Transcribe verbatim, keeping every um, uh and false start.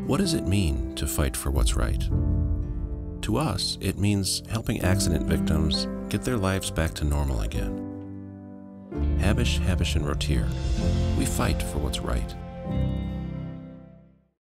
What does it mean to fight for what's right? To us, it means helping accident victims get their lives back to normal again. Habush Habush and Rottier, we fight for what's right.